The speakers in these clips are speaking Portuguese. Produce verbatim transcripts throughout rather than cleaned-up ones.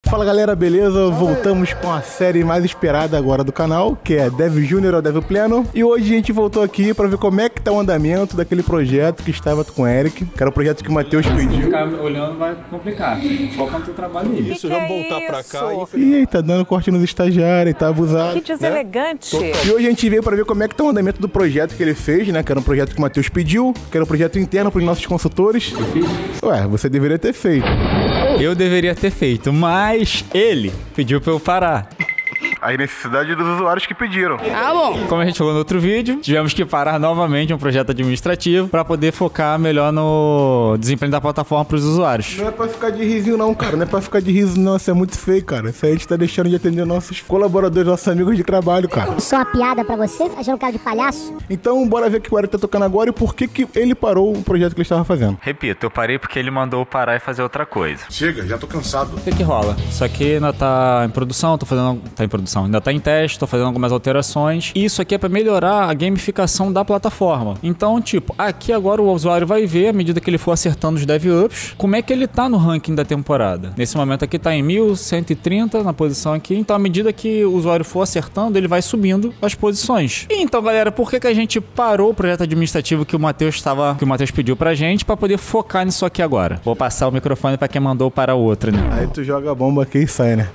Fala galera, beleza? Voltamos com a série mais esperada agora do canal, que é Dev Júnior ao Dev Pleno. E hoje a gente voltou aqui pra ver como é que tá o andamento daquele projeto que estava com o Eric, que era o projeto que o Matheus pediu. Se ficar olhando vai complicar. Foca no teu trabalho aí. Isso, vamos voltar pra cá e... E aí, tá dando corte nos estagiários, tá abusado. Que deselegante. Né? E hoje a gente veio pra ver como é que tá o andamento do projeto que ele fez, né? Que era um projeto que o Matheus pediu, que era um projeto interno pros nossos consultores. Eu fiz? Ué, você deveria ter feito. Eu deveria ter feito, mas ele pediu pra eu parar. A necessidade dos usuários que pediram. Ah, bom. Como a gente falou no outro vídeo, tivemos que parar novamente um projeto administrativo para poder focar melhor no desempenho da plataforma para os usuários. Não é pra ficar de risinho não, cara. Não é pra ficar de riso não. Isso é muito feio, cara. Isso aí a gente tá deixando de atender nossos colaboradores, nossos amigos de trabalho, cara. Só uma piada pra você, achando cara de palhaço? Então, bora ver o que o Eric tá tocando agora e por que que ele parou o projeto que ele estava fazendo. Repito, eu parei porque ele mandou parar e fazer outra coisa. Chega, já tô cansado. O que que rola? Isso aqui ainda tá em produção, tô fazendo... Tá em produção, ainda tá em teste, tô fazendo algumas alterações. E isso aqui é pra melhorar a gamificação da plataforma. Então, tipo, aqui agora o usuário vai ver, à medida que ele for acertando os dev-ups, como é que ele tá no ranking da temporada. Nesse momento aqui tá em mil cento e trinta na posição aqui. Então, à medida que o usuário for acertando, ele vai subindo as posições. E então, galera, por que que a gente parou o projeto administrativo que o Matheus estava, que o Matheus pediu pra gente, pra poder focar nisso aqui agora? Vou passar o microfone pra quem mandou para o outro, né? Aí tu joga a bomba aqui e sai, né?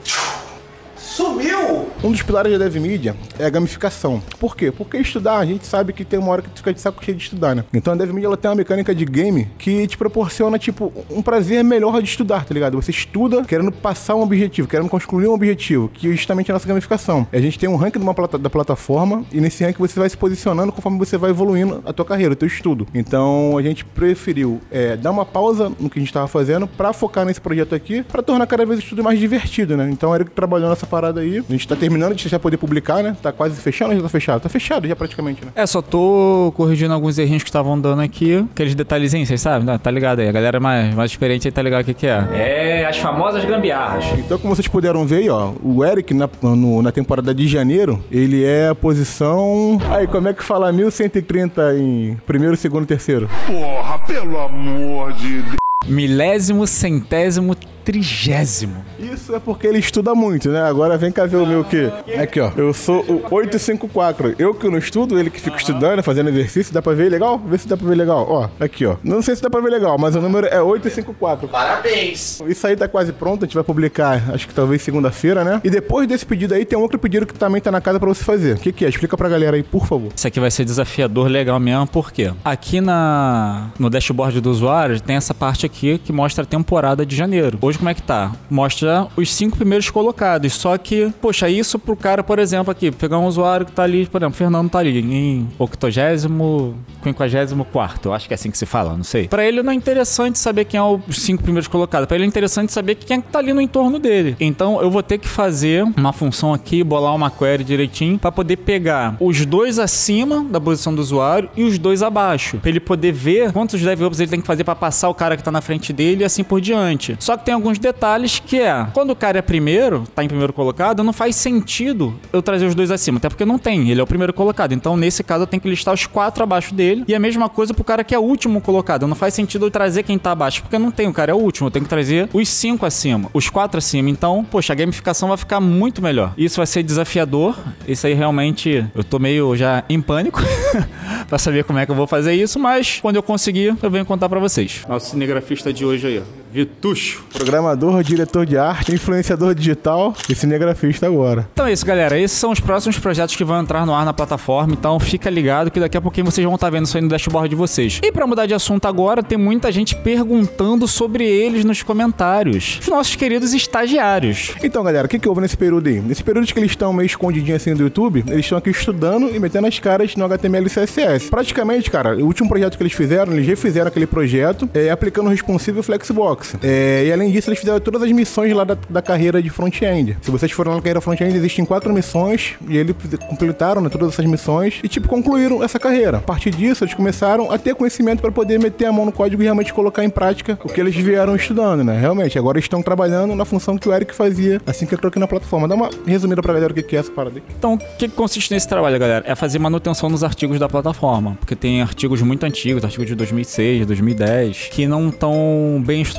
Sumiu! Um dos pilares da DevMedia é a gamificação. Por quê? Porque estudar, a gente sabe que tem uma hora que tu fica de saco cheio de estudar, né? Então a DevMedia ela tem uma mecânica de game que te proporciona, tipo, um prazer melhor de estudar, tá ligado? Você estuda querendo passar um objetivo, querendo construir um objetivo, que é justamente a nossa gamificação. A gente tem um ranking de uma plata da plataforma e nesse ranking você vai se posicionando conforme você vai evoluindo a tua carreira, o teu estudo. Então a gente preferiu é, dar uma pausa no que a gente estava fazendo pra focar nesse projeto aqui, pra tornar cada vez o estudo mais divertido, né? Então o Eric trabalhou nessa parada aí. A gente tá terminando de já poder publicar, né? Tá quase fechando ou já tá fechado? Tá fechado já praticamente, né? É, só tô corrigindo alguns errinhos que estavam dando aqui. Aqueles detalhezinhos, vocês sabem? Tá, tá ligado aí. A galera mais, mais experiente aí tá ligado o que que é. É, as famosas gambiarras. Então, como vocês puderam ver aí, ó, o Eric na, no, na temporada de janeiro, ele é a posição... Aí, como é que fala mil cento e trinta em primeiro, segundo e terceiro? Porra, pelo amor de Deus. Milésimo, centésimo, trigésimo. Isso é porque ele estuda muito, né? Agora vem cá ver o meu que... Aqui, ó. Eu sou o oito cinco quatro. Eu que não estudo, ele que fica estudando, fazendo exercício. Dá pra ver legal? Vê se dá pra ver legal. Ó, aqui, ó. Não sei se dá pra ver legal, mas o número é oito cinco quatro. Parabéns! Isso aí tá quase pronto. A gente vai publicar, acho que talvez segunda-feira, né? E depois desse pedido aí, tem outro pedido que também tá na casa pra você fazer. O que que é? Explica pra galera aí, por favor. Isso aqui vai ser desafiador legal mesmo, por quê? Aqui na, no dashboard do usuário tem essa parte aqui que mostra a temporada de janeiro. Hoje como é que tá? Mostra os cinco primeiros colocados, só que, poxa, isso pro cara, por exemplo, aqui, pegar um usuário que tá ali, por exemplo, o Fernando tá ali em octogésimo, quinquagésimo quarto, eu acho que é assim que se fala, não sei. Pra ele não é interessante saber quem é os cinco primeiros colocados, pra ele é interessante saber quem é que tá ali no entorno dele. Então eu vou ter que fazer uma função aqui, bolar uma query direitinho, pra poder pegar os dois acima da posição do usuário e os dois abaixo, pra ele poder ver quantos DevOps ele tem que fazer pra passar o cara que tá na frente dele e assim por diante. Só que tem alguns detalhes que é, quando o cara é primeiro, tá em primeiro colocado, não faz sentido eu trazer os dois acima, até porque não tem, ele é o primeiro colocado. Então, nesse caso, eu tenho que listar os quatro abaixo dele. E a mesma coisa pro cara que é o último colocado. Não faz sentido eu trazer quem tá abaixo, porque não tem, o cara é o último. Eu tenho que trazer os cinco acima, os quatro acima. Então, poxa, a gamificação vai ficar muito melhor. Isso vai ser desafiador. Isso aí realmente, eu tô meio já em pânico pra saber como é que eu vou fazer isso, mas quando eu conseguir, eu venho contar pra vocês. Nosso cinegrafista de hoje aí, ó, Vitucho. Programador, diretor de arte, influenciador digital e cinegrafista agora. Então é isso, galera. Esses são os próximos projetos que vão entrar no ar na plataforma. Então fica ligado que daqui a pouquinho vocês vão estar vendo isso aí no dashboard de vocês. E pra mudar de assunto agora, tem muita gente perguntando sobre eles nos comentários. Os nossos queridos estagiários. Então, galera, o que que houve nesse período aí? Nesse período que eles estão meio escondidinhos assim do YouTube, eles estão aqui estudando e metendo as caras no H T M L e C S S. Praticamente, cara, o último projeto que eles fizeram, eles já fizeram aquele projeto é, aplicando o responsive e o Flexbox. É, e além disso, eles fizeram todas as missões lá da, da carreira de front-end. Se vocês forem lá na carreira front-end, existem quatro missões e eles completaram, né, todas essas missões e, tipo, concluíram essa carreira. A partir disso, eles começaram a ter conhecimento para poder meter a mão no código e realmente colocar em prática o que eles vieram estudando, né? Realmente, agora eles estão trabalhando na função que o Eric fazia assim que entrou aqui na plataforma. Dá uma resumida pra galera o que é essa parada aí. Então, o que consiste nesse trabalho, galera? É fazer manutenção nos artigos da plataforma, porque tem artigos muito antigos, artigos de dois mil e seis, dois mil e dez, que não estão bem estruturados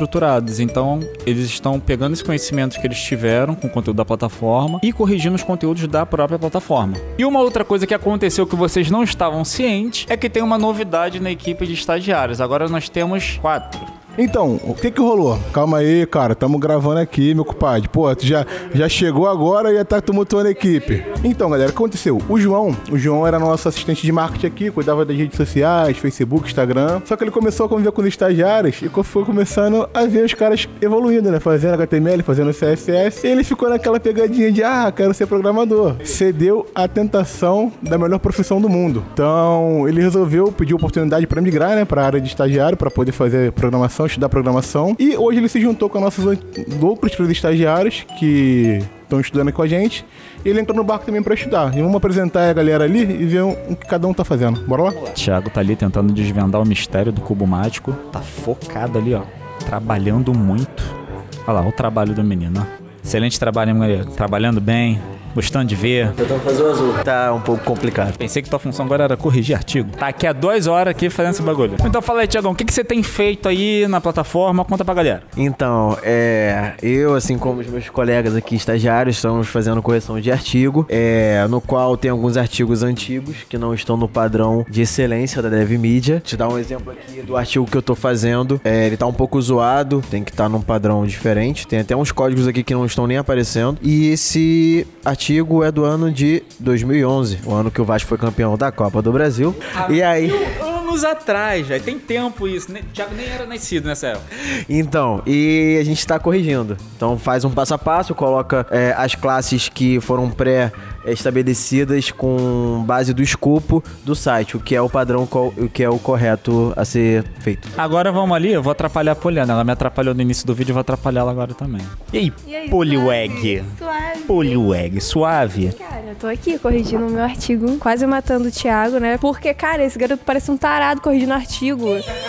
estruturados. Então, eles estão pegando esse conhecimento que eles tiveram com o conteúdo da plataforma e corrigindo os conteúdos da própria plataforma. E uma outra coisa que aconteceu que vocês não estavam cientes é que tem uma novidade na equipe de estagiários. Agora nós temos quatro. Então, o que que rolou? Calma aí, cara, tamo gravando aqui, meu compadre. Pô, tu já, já chegou agora e já tá tumultuando a equipe. Então, galera, o que aconteceu? O João, o João era nosso assistente de marketing aqui, cuidava das redes sociais, Facebook, Instagram. Só que ele começou a conviver com os estagiários e foi começando a ver os caras evoluindo, né? Fazendo H T M L, fazendo C S S. E ele ficou naquela pegadinha de, ah, quero ser programador. Cedeu à tentação da melhor profissão do mundo. Então, ele resolveu pedir oportunidade para migrar, né, para a área de estagiário, para poder fazer programação, estudar programação, e hoje ele se juntou com nossos outros três estagiários que estão estudando aqui com a gente, e ele entrou no barco também para estudar. E vamos apresentar a galera ali e ver o que cada um tá fazendo. Bora lá? Thiago tá ali tentando desvendar o mistério do cubo mágico. Tá focado ali, ó, trabalhando muito. Olha lá, o trabalho do menino, ó. Excelente trabalho, hein, galera? Trabalhando bem, gostando de ver. Tentando fazer o azul. Tá um pouco complicado. Pensei que tua função agora era corrigir artigo. Tá aqui há duas horas aqui fazendo esse bagulho. Então fala aí, Thiagão, o que, que você tem feito aí na plataforma? Conta pra galera. Então, é, eu, assim como os meus colegas aqui estagiários, estamos fazendo correção de artigo, é, no qual tem alguns artigos antigos que não estão no padrão de excelência da DevMedia. Te dar um exemplo aqui do artigo que eu tô fazendo. É, ele tá um pouco zoado, tem que estar tá num padrão diferente. Tem até uns códigos aqui que não estão nem aparecendo. E esse artigo é do ano de dois mil e onze, o ano que o Vasco foi campeão da Copa do Brasil. Há e aí... anos atrás, velho. Tem tempo isso. O Thiago nem era nascido nessa época. Então, e a gente tá corrigindo. Então faz um passo a passo, coloca é, as classes que foram pré-estabelecidas com base do escopo do site, o que é o padrão, o que é o correto a ser feito. Agora vamos ali, eu vou atrapalhar a Poliana. Ela me atrapalhou no início do vídeo, eu vou atrapalhar ela agora também. E aí, E aí, Poliwag? Suave. Poliwag, suave? Cara, eu tô aqui corrigindo o meu artigo, quase matando o Thiago, né? Porque, cara, esse garoto parece um tarado corrigindo artigo.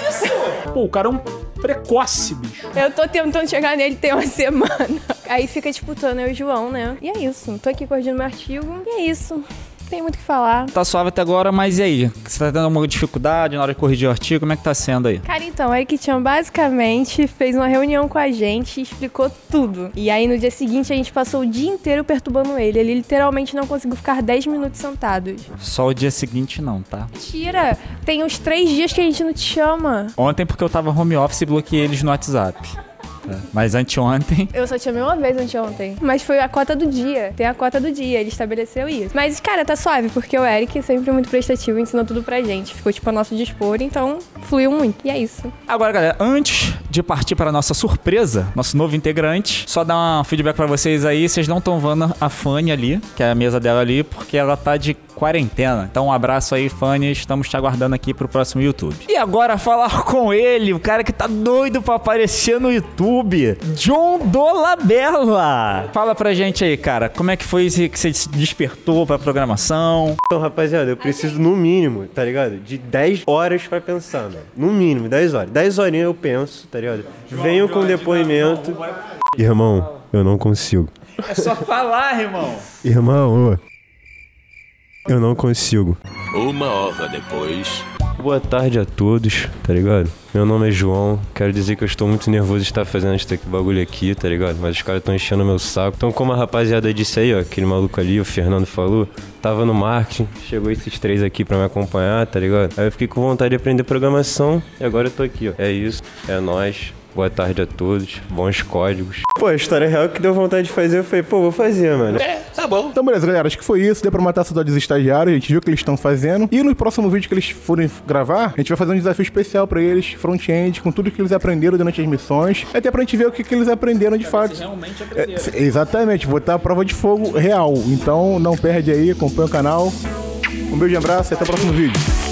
Pô, o cara é um precoce, bicho. Eu tô tentando chegar nele tem uma semana. Aí fica disputando eu e o João, né? E é isso. Tô aqui corrigindo meu artigo. E é isso. Não tem muito o que falar. Tá suave até agora, mas e aí? Você tá tendo alguma dificuldade na hora de corrigir o artigo? Como é que tá sendo aí? Cara, então, a Equitinha basicamente fez uma reunião com a gente e explicou tudo. E aí, no dia seguinte, a gente passou o dia inteiro perturbando ele. Ele literalmente não conseguiu ficar dez minutos sentados. Só o dia seguinte não, tá? Mentira! Tem uns três dias que a gente não te chama. Ontem porque eu tava home office e bloqueei eles no WhatsApp. Mas anteontem... Eu só te chamei uma vez anteontem. Mas foi a cota do dia. Tem a cota do dia, ele estabeleceu isso. Mas, cara, tá suave, porque o Eric, sempre muito prestativo, ensinou tudo pra gente. Ficou, tipo, a nosso dispor, então fluiu muito. E é isso. Agora, galera, antes de partir para a nossa surpresa, nosso novo integrante, só dar um feedback pra vocês aí. Vocês não estão vendo a Fanny ali, que é a mesa dela ali, porque ela tá de quarentena. Então um abraço aí, Fanny. Estamos te aguardando aqui pro próximo YouTube. E agora falar com ele, o cara que tá doido pra aparecer no YouTube, John Dolabella. Fala pra gente aí, cara, como é que foi que você se despertou pra programação? Então, rapaziada, eu preciso no mínimo, tá ligado? De dez horas pra pensar, mano. No mínimo, dez horas. dez horinhas eu penso, tá ligado? Venho com depoimento. Irmão, eu não consigo. É só falar, irmão. Irmão, ô. Eu não consigo. Uma hora depois. Boa tarde a todos, tá ligado? Meu nome é João, quero dizer que eu estou muito nervoso de estar fazendo este bagulho aqui, tá ligado? Mas os caras estão enchendo meu saco. Então, como a rapaziada disse aí, ó, aquele maluco ali, o Fernando falou, tava no marketing, chegou esses três aqui pra me acompanhar, tá ligado? Aí eu fiquei com vontade de aprender programação e agora eu tô aqui, ó. É isso, é nóis. Boa tarde a todos, bons códigos. Pô, a história real que deu vontade de fazer, eu falei, pô, vou fazer, mano. É, tá bom. Então, beleza, galera. Acho que foi isso. Deu pra matar a saudade dos estagiários. A gente viu o que eles estão fazendo. E no próximo vídeo que eles forem gravar, a gente vai fazer um desafio especial pra eles, front-end, com tudo que eles aprenderam durante as missões. Até pra gente ver o que, que eles aprenderam de fato. Eles realmente aprenderam. É, exatamente. Botar a prova de fogo real. Então, não perde aí. Acompanha o canal. Um beijo e abraço e até o próximo vídeo.